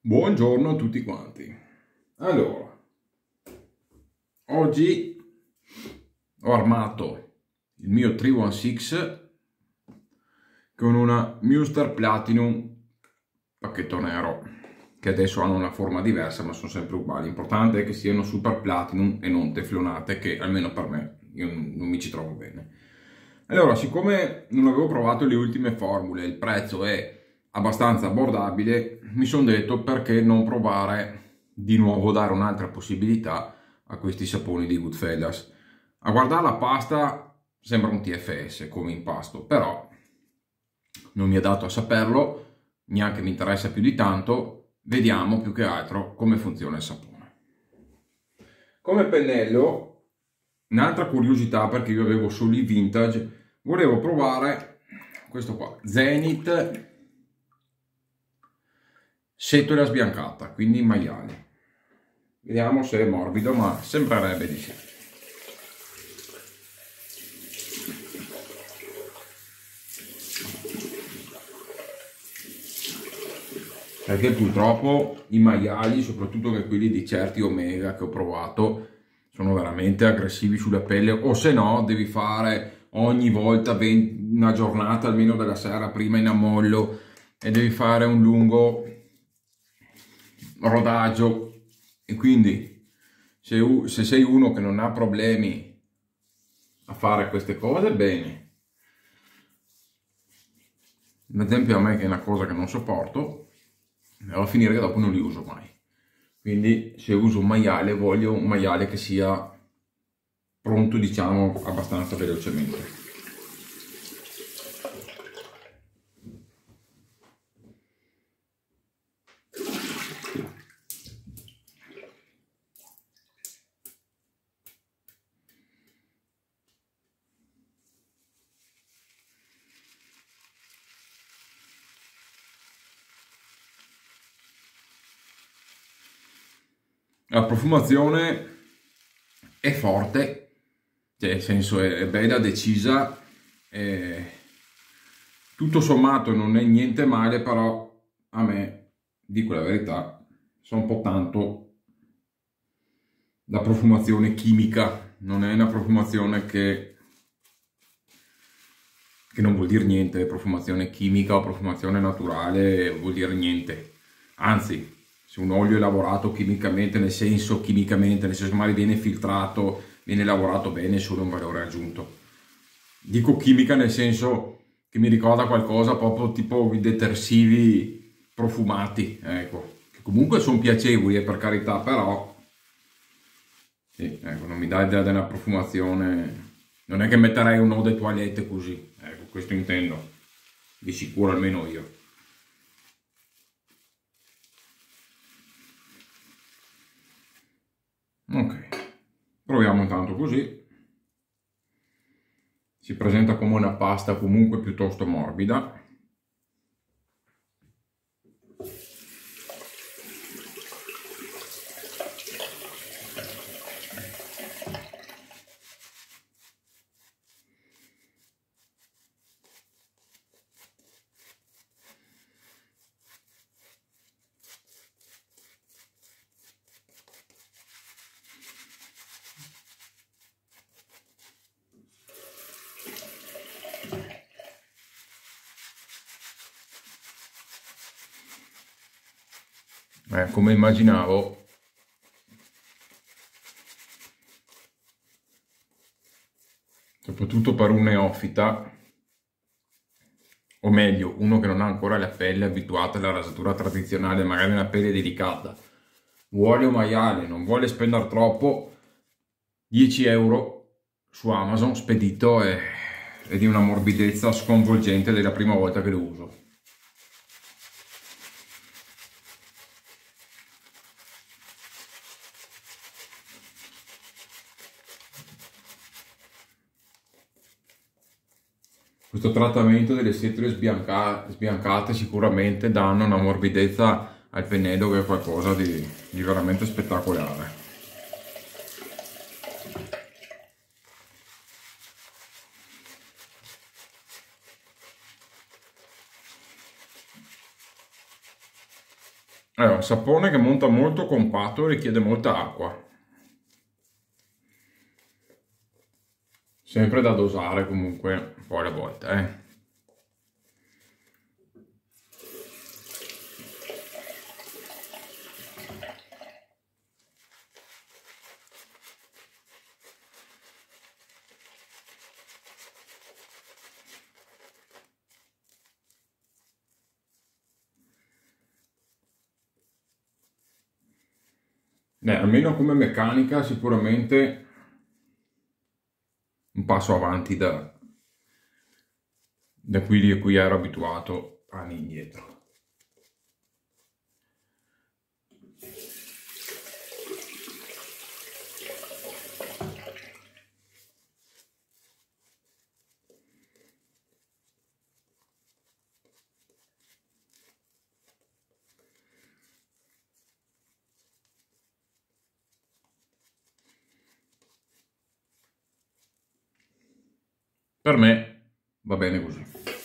Buongiorno a tutti quanti. Allora, oggi ho armato il mio 316 con una Mewstar Platinum pacchetto nero, che adesso hanno una forma diversa ma sono sempre uguali. L'importante è che siano super platinum e non teflonate, che almeno per me, io non mi ci trovo bene. Allora, siccome non avevo provato le ultime formule, il prezzo è abbastanza abbordabile, mi sono detto perché non provare di nuovo, dare un'altra possibilità a questi saponi di Goodfellas. A guardare la pasta sembra un TFS come impasto, però non mi è dato a saperlo, neanche mi interessa più di tanto. Vediamo più che altro come funziona il sapone. Come pennello, un'altra curiosità, perché io avevo solo i vintage, volevo provare questo qua, Zenith setola sbiancata, quindi maiale. Vediamo se è morbido, ma sembrerebbe di sì. Perché purtroppo i maiali, soprattutto che quelli di certi Omega che ho provato, sono veramente aggressivi sulla pelle, o se no devi fare ogni volta una giornata almeno della sera prima in ammollo e devi fare un lungo rodaggio, e quindi se sei uno che non ha problemi a fare queste cose, bene. Ad esempio a me, che è una cosa che non sopporto, va a finire che dopo non li uso mai. Quindi se uso un maiale, voglio un maiale che sia pronto, diciamo, abbastanza velocemente. La profumazione è forte, cioè nel senso è bella, decisa, tutto sommato non è niente male, però a me, dico la verità, sono un po' tanto la profumazione chimica, non è una profumazione che non vuol dire niente. Profumazione chimica o profumazione naturale vuol dire niente, anzi, se un olio è lavorato chimicamente, nel senso che magari viene filtrato, viene lavorato bene, è solo un valore aggiunto. Dico chimica nel senso che mi ricorda qualcosa proprio tipo i detersivi profumati, ecco, che comunque sono piacevoli, per carità, però sì, ecco, non mi dà idea della profumazione. Non è che metterei un eau de toilette così, ecco, questo intendo, di sicuro almeno io. Ok, proviamo intanto così. Si presenta come una pasta comunque piuttosto morbida. Come immaginavo, soprattutto per un neofita, o meglio, uno che non ha ancora la pelle abituata alla rasatura tradizionale, magari una pelle delicata, vuole un maiale, non vuole spendere troppo, 10 euro su Amazon spedito è di una morbidezza sconvolgente della prima volta che lo uso. Questo trattamento delle setole sbiancate sicuramente danno una morbidezza al pennello che è qualcosa di veramente spettacolare. Allora, sapone che monta molto compatto e richiede molta acqua. Sempre da dosare comunque poi alle volte, almeno come meccanica sicuramente un passo avanti da quelli a cui ero abituato anni indietro. Per me va bene così.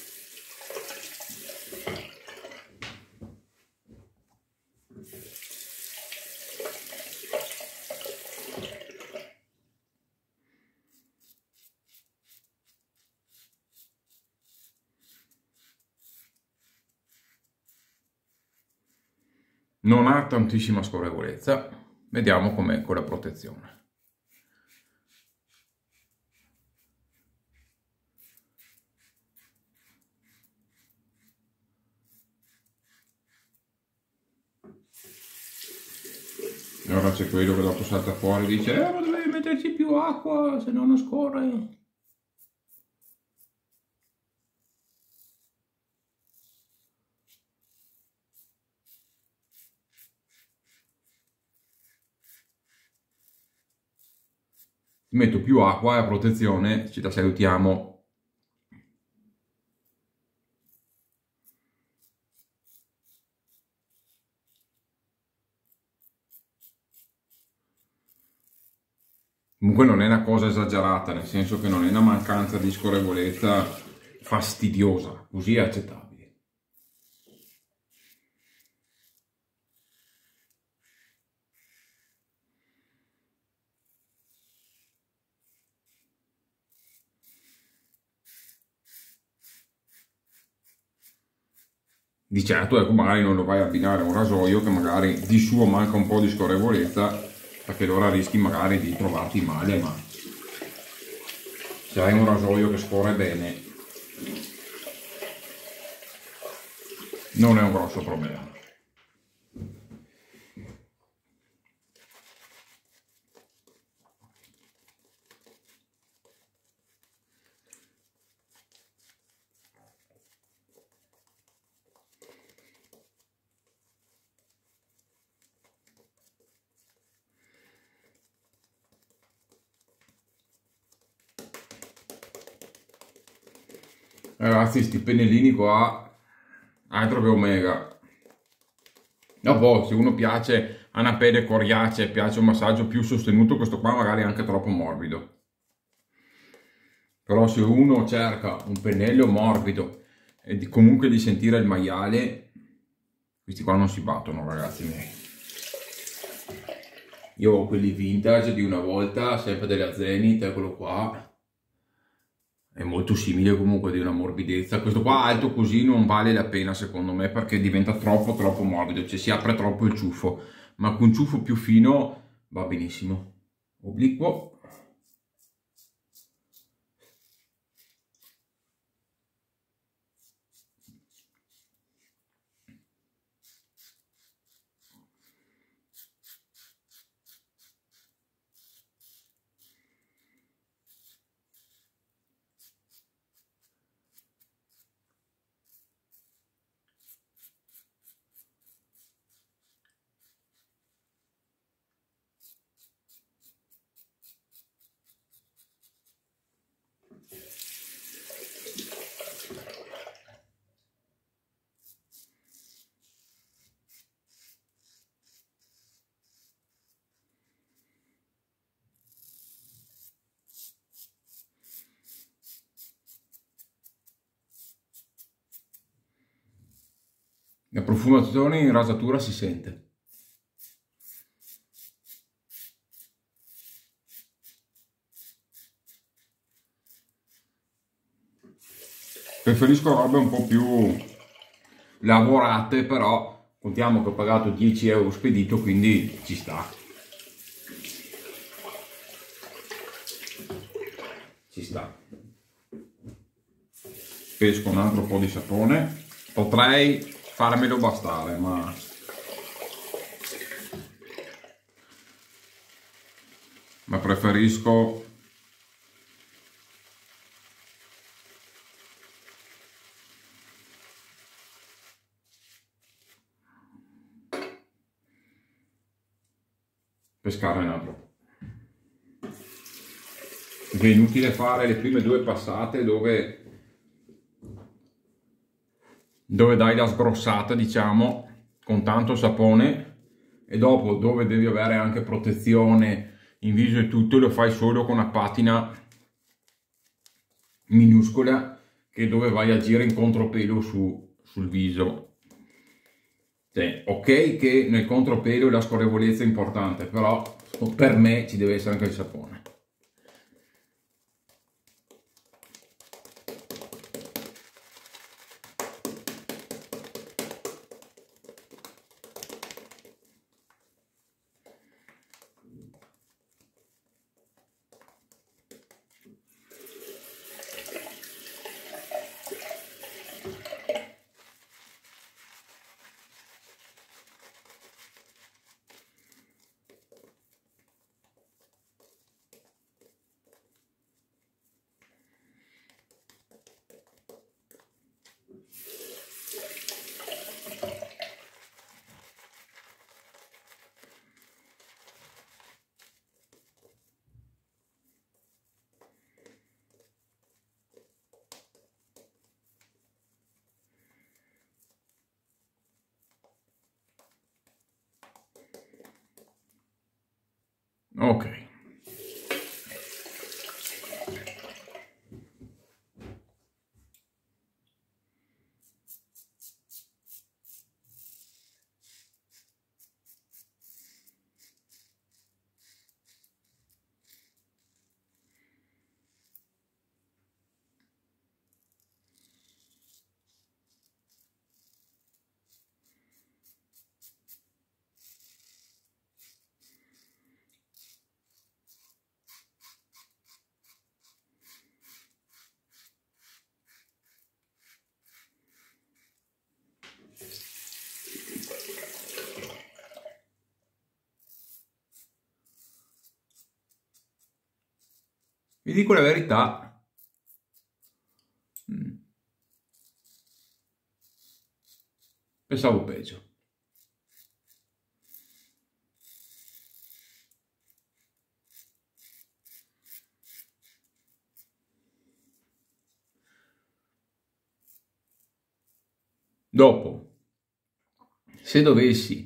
Non ha tantissima scorrevolezza, vediamo com'è con la protezione. E ora c'è quello che dopo salta fuori e dice ma dovevi metterci più acqua, se no non scorre. Metto più acqua e la protezione ci la salutiamo. Comunque non è una cosa esagerata, nel senso che non è una mancanza di scorrevolezza fastidiosa, così è accettabile. Di certo, ecco, magari non lo vai a abbinare a un rasoio che magari di suo manca un po' di scorrevolezza, perché allora rischi magari di trovarti male, ma se hai un rasoio che scorre bene non è un grosso problema. Ragazzi, sti pennellini qua, altro che omega. Dopo, se uno piace a una pelle coriacea, piace un massaggio più sostenuto, questo qua magari è anche troppo morbido. Però se uno cerca un pennello morbido e comunque di sentire il maiale, questi qua non si battono, ragazzi miei. Io ho quelli vintage di una volta, sempre della Zenith, eccolo qua. È molto simile comunque di una morbidezza. Questo qua alto così non vale la pena secondo me, perché diventa troppo morbido, cioè si apre troppo il ciuffo. Ma con un ciuffo più fino va benissimo. Obliquo. La profumazione in rasatura si sente. Preferisco robe un po' più lavorate, però contiamo che ho pagato 10 euro spedito, quindi ci sta. Ci sta. Pesco un altro po' di sapone. Potrei farmelo bastare, ma preferisco pescare un altro. È inutile fare le prime due passate dove dai la sgrossata, diciamo, con tanto sapone, e dopo dove devi avere anche protezione in viso e tutto, lo fai solo con una patina minuscola, che dove vai a girare in contropelo sul viso. Cioè, ok che nel contropelo la scorrevolezza è importante, però per me ci deve essere anche il sapone. Ok. Vi dico la verità, pensavo peggio. Dopo, se dovessi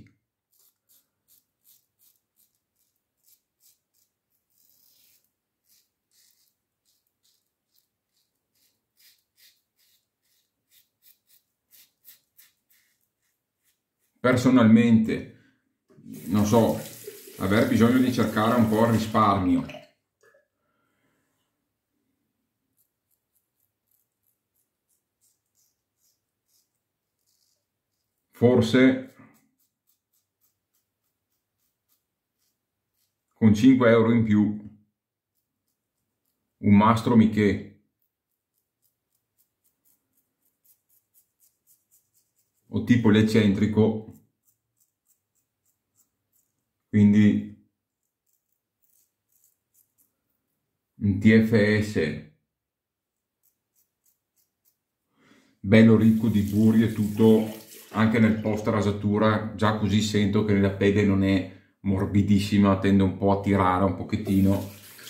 personalmente, non so, aver bisogno di cercare un po' il risparmio, forse con 5 euro in più un Mastro Michè o tipo l'eccentrico, quindi un TFS bello ricco di burri e tutto, anche nel post rasatura, già così sento che la pede non è morbidissima, tende un po' a tirare un pochettino,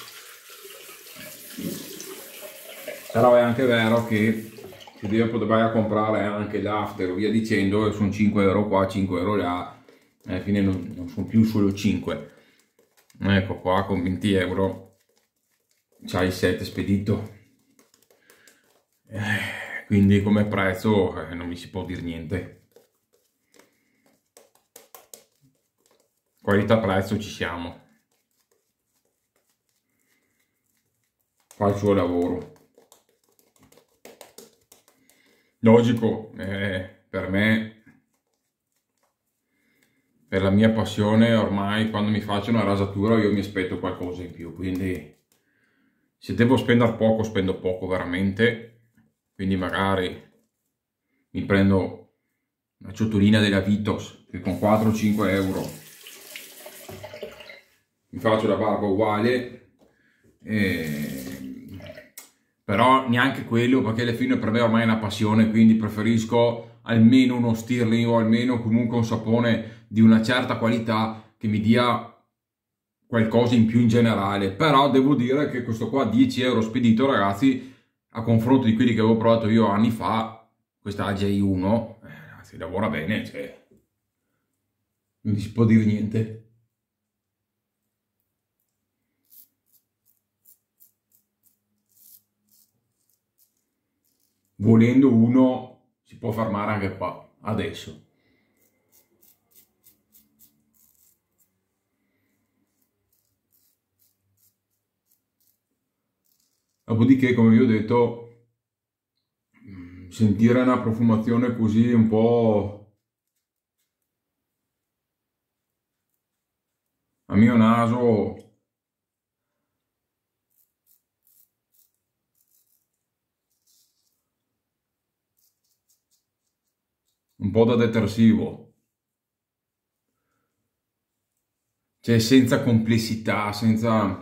però è anche vero che se dopo vai a comprare anche l'after o via dicendo, sono 5 euro qua, 5 euro là, alla fine non sono più solo 5. Ecco qua con 20 euro c'hai il set spedito, quindi come prezzo non mi si può dire niente. qualità prezzo ci siamo, fa il suo lavoro. Logico, per me, per la mia passione, ormai quando mi faccio una rasatura io mi aspetto qualcosa in più, quindi se devo spendere poco, spendo poco veramente, quindi magari mi prendo una ciotolina della Vitos che con 4-5 euro mi faccio la barba uguale, però neanche quello, perché alla fine per me ormai è una passione, quindi preferisco almeno uno Stirling o almeno comunque un sapone di una certa qualità che mi dia qualcosa in più in generale. Però devo dire che questo qua 10 euro spedito, ragazzi, a confronto di quelli che avevo provato io anni fa, questa AJ1 si lavora bene, cioè non si può dire niente. Volendo uno si può fermare anche qua adesso. Dopodiché, come vi ho detto, sentire una profumazione così un po' a mio naso, un po' da detersivo, cioè senza complessità, senza...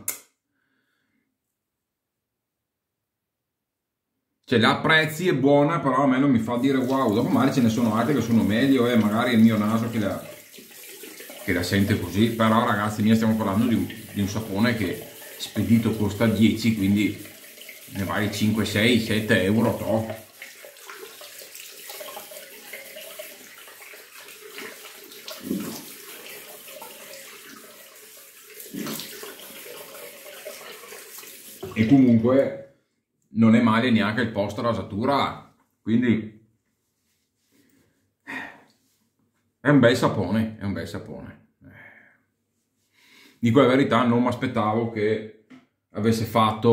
Cioè la apprezzi, è buona, però a me non mi fa dire wow. Dopo magari ce ne sono altre che sono meglio, magari è il mio naso che la sente così, però ragazzi miei stiamo parlando di un sapone che spedito costa 10, quindi ne vale 5, 6, 7 euro, toh. E comunque non è male neanche il post rasatura, quindi è un bel sapone, è un bel sapone. Dico la verità, non mi aspettavo che avessero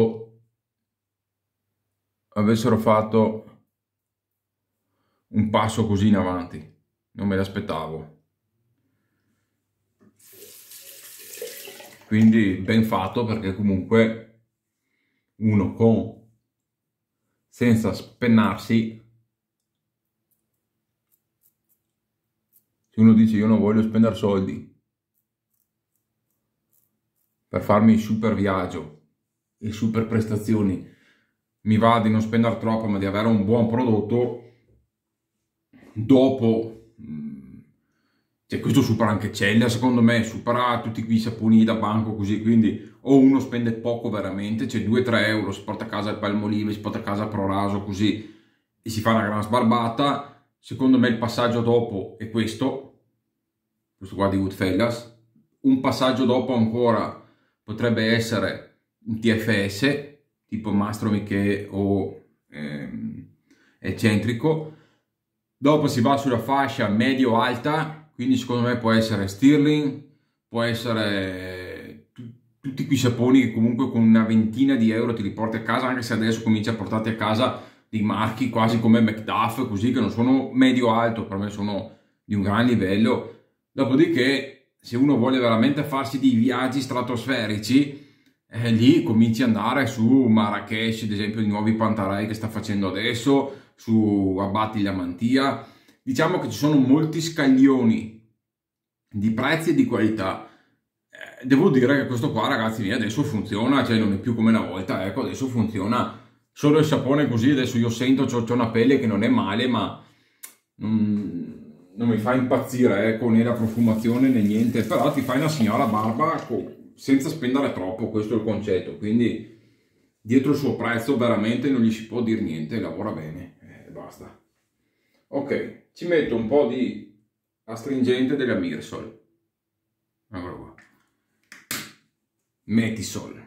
fatto un passo così in avanti, non me l'aspettavo. Quindi ben fatto, perché comunque uno senza spennarsi, se uno dice io non voglio spendere soldi per farmi il super viaggio e super prestazioni, mi va di non spendere troppo ma di avere un buon prodotto, dopo cioè questo supera anche Cella, secondo me supera tutti quei saponi da banco così, quindi o uno spende poco veramente, cioè 2-3 euro, si porta a casa il Palmolive, si porta a casa Proraso così e si fa una gran sbarbata. Secondo me il passaggio dopo è questo qua di Goodfellas. Un passaggio dopo ancora potrebbe essere un TFS tipo Mastro Michele o eccentrico. Dopo si va sulla fascia medio-alta, quindi secondo me può essere Stirling, può essere tutti quei saponi che comunque con una ventina di euro ti li porti a casa, anche se adesso comincia a portarti a casa dei marchi quasi come Macduff, così che non sono medio-alto, per me sono di un gran livello. Dopodiché, se uno vuole veramente farsi dei viaggi stratosferici, lì cominci ad andare su Marrakesh, ad esempio, i nuovi Pantarei che sta facendo adesso, su Abatti la Mantia. Diciamo che ci sono molti scaglioni di prezzi e di qualità. Devo dire che questo qua, ragazzi miei, adesso funziona, cioè non è più come una volta, ecco, adesso funziona. Solo il sapone così, adesso io sento, c'ho una pelle che non è male, ma non mi fa impazzire, ecco, né la profumazione né niente, però ti fai una signora barba senza spendere troppo, questo è il concetto, quindi dietro il suo prezzo veramente non gli si può dire niente, lavora bene, basta. Ok, ci metto un po' di astringente della Mirsol, eccolo qua, Metisol.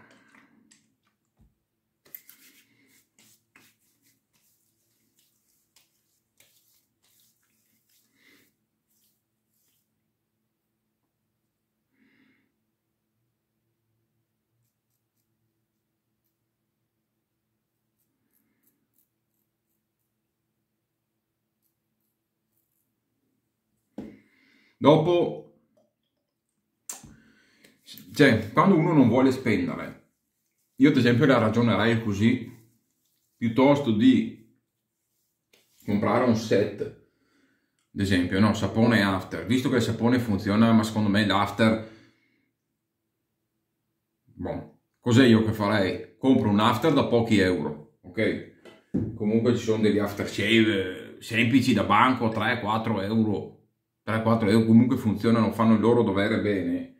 Dopo, cioè, quando uno non vuole spendere, io ad esempio la ragionerei così, piuttosto di comprare un set, ad esempio, no, sapone after, visto che il sapone funziona, ma secondo me l'after, boh, cos'è io che farei? Compro un after da pochi euro, ok? Comunque ci sono degli aftershave semplici da banco, 3-4 euro, 3-4 euro comunque funzionano, fanno il loro dovere bene.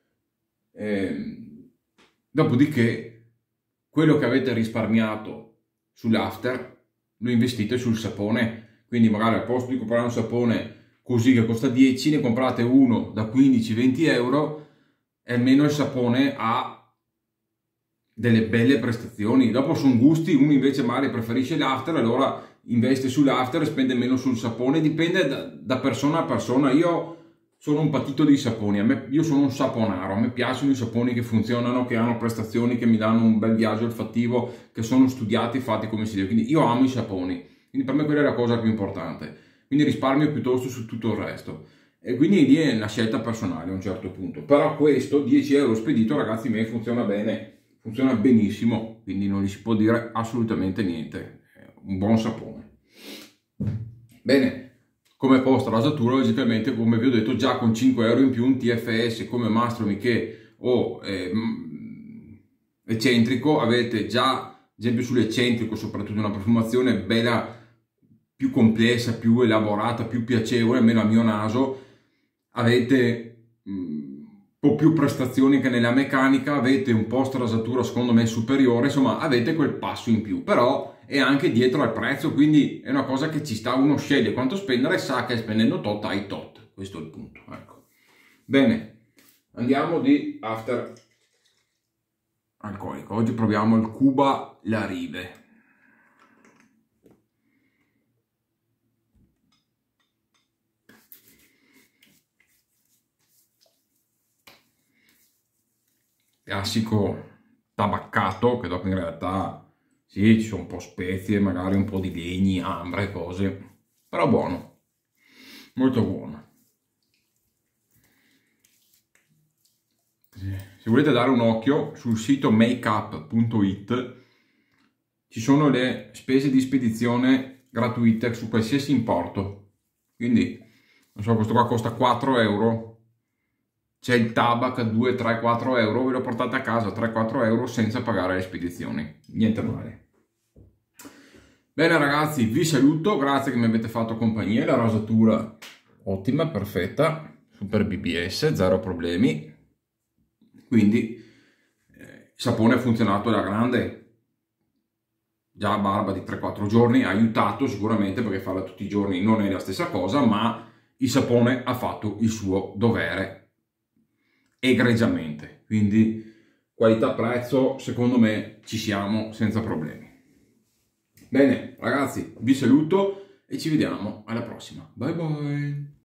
Dopodiché quello che avete risparmiato sull'after lo investite sul sapone, quindi magari al posto di comprare un sapone così che costa 10 ne comprate uno da 15-20 euro e almeno il sapone ha delle belle prestazioni. Dopo sono gusti, uno invece magari preferisce l'after, allora investe sull'after e spende meno sul sapone, dipende da persona a persona. Io sono un patito dei saponi, io sono un saponaro, a me piacciono i saponi che funzionano, che hanno prestazioni, che mi danno un bel viaggio olfattivo, che sono studiati, fatti come si deve, quindi io amo i saponi, quindi per me quella è la cosa più importante, quindi risparmio piuttosto su tutto il resto. E quindi lì è una scelta personale a un certo punto, però questo 10 euro spedito, ragazzi miei, funziona bene, funziona benissimo, quindi non gli si può dire assolutamente niente, è un buon sapone. Bene, come post rasatura, logicamente, come vi ho detto, già con 5 euro in più un TFS come Mastro Michè o eccentrico, avete già, ad esempio sull'eccentrico, soprattutto una profumazione bella, più complessa, più elaborata, più piacevole, almeno al mio naso, avete un po' più prestazioni che nella meccanica, avete un post rasatura secondo me superiore, insomma avete quel passo in più, però è anche dietro al prezzo, quindi è una cosa che ci sta, uno sceglie quanto spendere e sa che spendendo tot hai tot, questo è il punto, ecco. Bene, andiamo di after alcolico, oggi proviamo il Cuba Larive. Classico tabaccato, che dopo in realtà sì, ci sono un po' spezie, magari un po' di legni, ambre, cose, però buono, molto buono. Se volete dare un occhio, sul sito makeup.it ci sono le spese di spedizione gratuite su qualsiasi importo, quindi non so, questo qua costa 4 euro, c'è il tabak 2, 3, 4 euro, ve lo portate a casa 3-4 euro senza pagare le spedizioni, niente male. Bene ragazzi, vi saluto, grazie che mi avete fatto compagnia, la rosatura ottima, perfetta, super BBS, zero problemi, quindi il sapone ha funzionato alla grande, già a barba di 3-4 giorni, ha aiutato sicuramente perché farla tutti i giorni non è la stessa cosa, ma il sapone ha fatto il suo dovere egregiamente, quindi qualità-prezzo secondo me ci siamo senza problemi. Bene ragazzi, vi saluto e ci vediamo alla prossima, bye bye.